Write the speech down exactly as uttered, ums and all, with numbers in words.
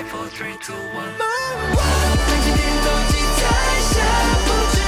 four three two one， 看见电动机在下不知